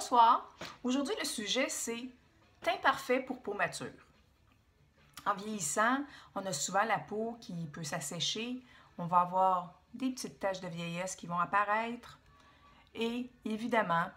Bonsoir. Aujourd'hui, le sujet, c'est teint parfait pour peau mature. En vieillissant, on a souvent la peau qui peut s'assécher. On va avoir des petites taches de vieillesse qui vont apparaître. Et évidemment,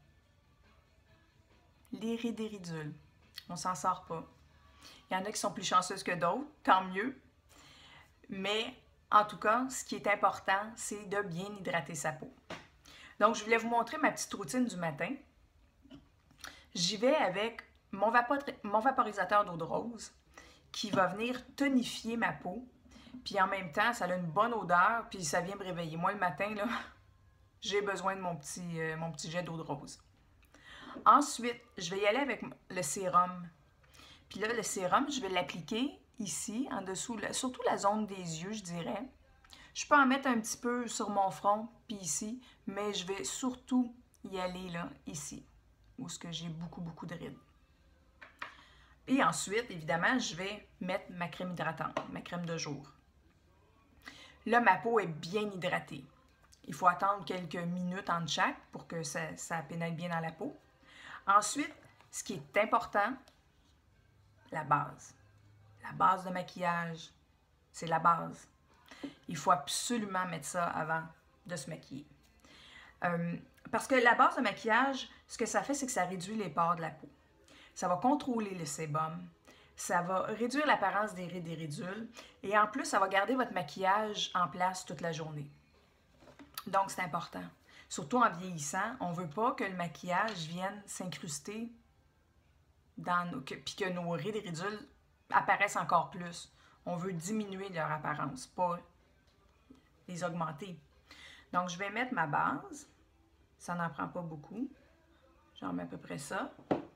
les rides et ridules. On s'en sort pas. Il y en a qui sont plus chanceuses que d'autres, tant mieux. Mais en tout cas, ce qui est important, c'est de bien hydrater sa peau. Donc, je voulais vous montrer ma petite routine du matin. J'y vais avec mon vaporisateur d'eau de rose qui va venir tonifier ma peau. Puis en même temps, ça a une bonne odeur, puis ça vient me réveiller. Moi, le matin, là, j'ai besoin de mon petit jet d'eau de rose. Ensuite, je vais y aller avec le sérum. Puis là, le sérum, je vais l'appliquer ici, en dessous, surtout la zone des yeux, je dirais. Je peux en mettre un petit peu sur mon front, puis ici, mais je vais surtout y aller là, ici, où j'ai beaucoup de rides. Et ensuite, évidemment, je vais mettre ma crème hydratante, ma crème de jour. Là, ma peau est bien hydratée. Il faut attendre quelques minutes entre chaque pour que ça pénètre bien dans la peau. Ensuite, ce qui est important, la base. La base de maquillage, c'est la base. Il faut absolument mettre ça avant de se maquiller. Parce que la base de maquillage, ce que ça fait, c'est que ça réduit les pores de la peau. Ça va contrôler le sébum. Ça va réduire l'apparence des rides et ridules. Et en plus, ça va garder votre maquillage en place toute la journée. Donc, c'est important. Surtout en vieillissant, on ne veut pas que le maquillage vienne s'incruster puis que nos rides et ridules apparaissent encore plus. On veut diminuer leur apparence, pas les augmenter. Donc, je vais mettre ma base. Ça n'en prend pas beaucoup. J'en mets à peu près ça.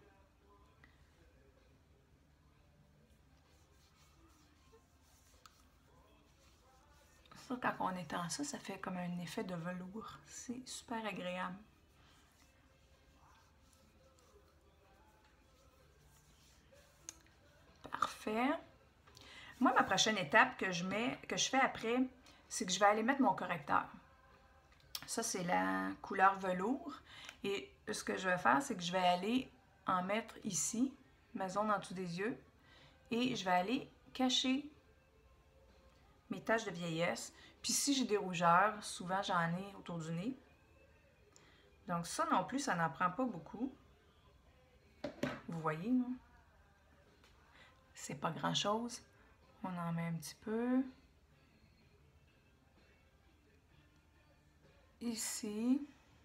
Ça, quand on étend ça, ça fait comme un effet de velours. C'est super agréable. Parfait. Moi, ma prochaine étape que je fais après, c'est que je vais aller mettre mon correcteur. Ça, c'est la couleur velours. Et ce que je vais faire, c'est que je vais aller en mettre ici, ma zone en dessous des yeux. Et je vais aller cacher mes taches de vieillesse. Puis si j'ai des rougeurs, souvent j'en ai autour du nez. Donc ça non plus, ça n'en prend pas beaucoup. Vous voyez, non? C'est pas grand-chose. On en met un petit peu. Ici.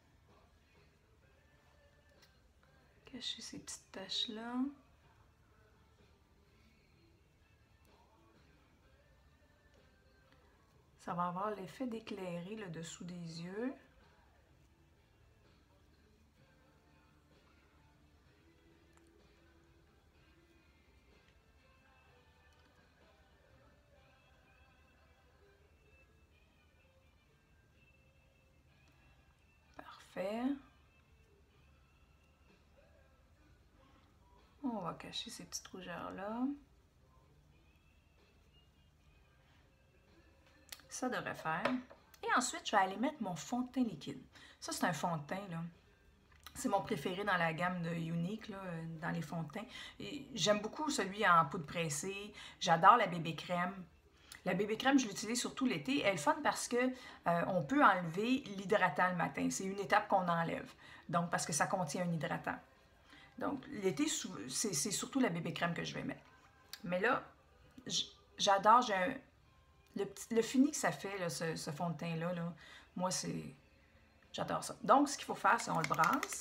Cacher ces petites taches-là. Ça va avoir l'effet d'éclairer le dessous des yeux. Parfait. On va cacher ces petites rougeurs-là. Ça devrait faire. Et ensuite, je vais aller mettre mon fond de teint liquide. Ça, c'est un fond de teint, là. C'est mon préféré dans la gamme de Younique, là, dans les fonds de teint. J'aime beaucoup celui en poudre pressée. J'adore la bébé crème. La bébé crème, je l'utilise surtout l'été. Elle est fun parce que on peut enlever l'hydratant le matin. C'est une étape qu'on enlève. Donc, parce que ça contient un hydratant. Donc, l'été, c'est surtout la bébé crème que je vais mettre. Mais là, j'adore, le fini que ça fait, là, ce fond de teint-là, là, moi, j'adore ça. Donc, ce qu'il faut faire, c'est on le brasse.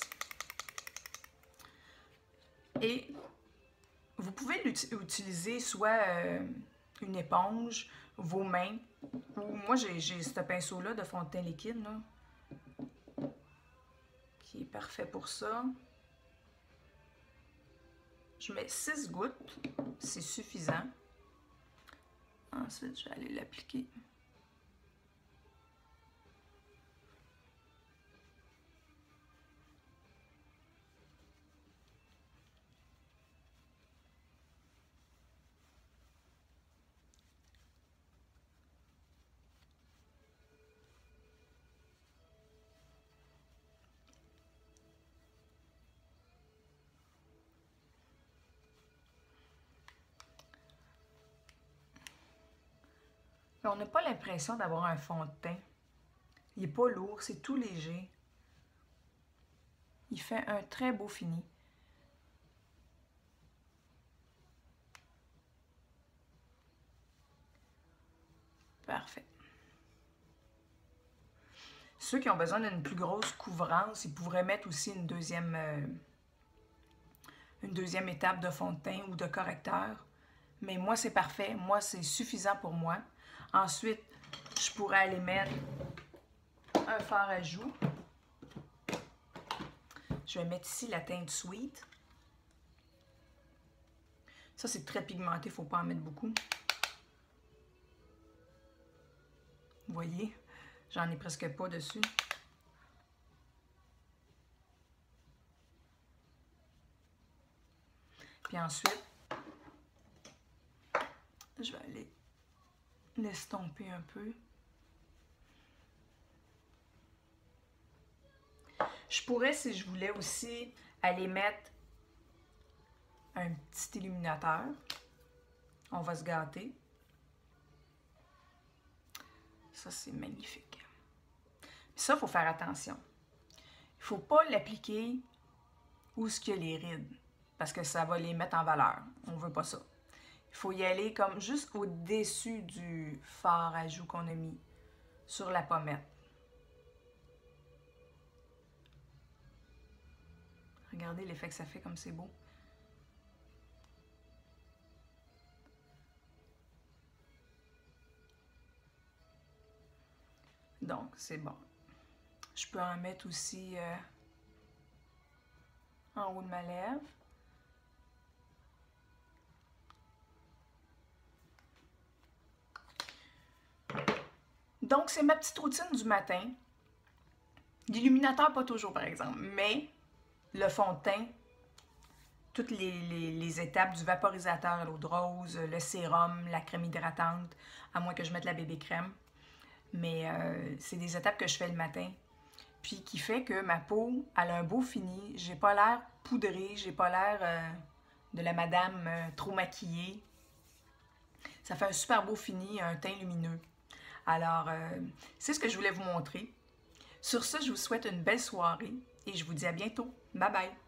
Et vous pouvez utiliser soit une éponge, vos mains, ou moi, j'ai ce pinceau-là de fond de teint liquide, là, qui est parfait pour ça. Je mets 6 gouttes, c'est suffisant. Ensuite, je vais aller l'appliquer. Mais on n'a pas l'impression d'avoir un fond de teint. Il n'est pas lourd, c'est tout léger. Il fait un très beau fini. Parfait. Ceux qui ont besoin d'une plus grosse couvrance, ils pourraient mettre aussi une deuxième étape de fond de teint ou de correcteur. Mais moi, c'est parfait. Moi, c'est suffisant pour moi. Ensuite, je pourrais aller mettre un fard à joues. Je vais mettre ici la teinte Sweet. Ça, c'est très pigmenté, il ne faut pas en mettre beaucoup. Vous voyez, j'en ai presque pas dessus. Puis ensuite, je vais aller l'estomper un peu. Je pourrais, si je voulais aussi, aller mettre un petit illuminateur. On va se gâter. Ça, c'est magnifique. Ça, il faut faire attention. Il ne faut pas l'appliquer où est-ce qu'il y a les rides, parce que ça va les mettre en valeur. On ne veut pas ça. Il faut y aller comme juste au-dessus du fard à joues qu'on a mis sur la pommette. Regardez l'effet que ça fait, comme c'est beau. Donc, c'est bon. Je peux en mettre aussi en haut de ma lèvre. Donc, c'est ma petite routine du matin. L'illuminateur, pas toujours, par exemple, mais le fond de teint, toutes les étapes du vaporisateur à l'eau de rose, le sérum, la crème hydratante, à moins que je mette la bébé crème. Mais c'est des étapes que je fais le matin. Puis qui fait que ma peau, elle a un beau fini. J'ai pas l'air poudrée, j'ai pas l'air de la madame trop maquillée. Ça fait un super beau fini, un teint lumineux. Alors, c'est ce que je voulais vous montrer. Sur ce, je vous souhaite une belle soirée et je vous dis à bientôt. Bye bye!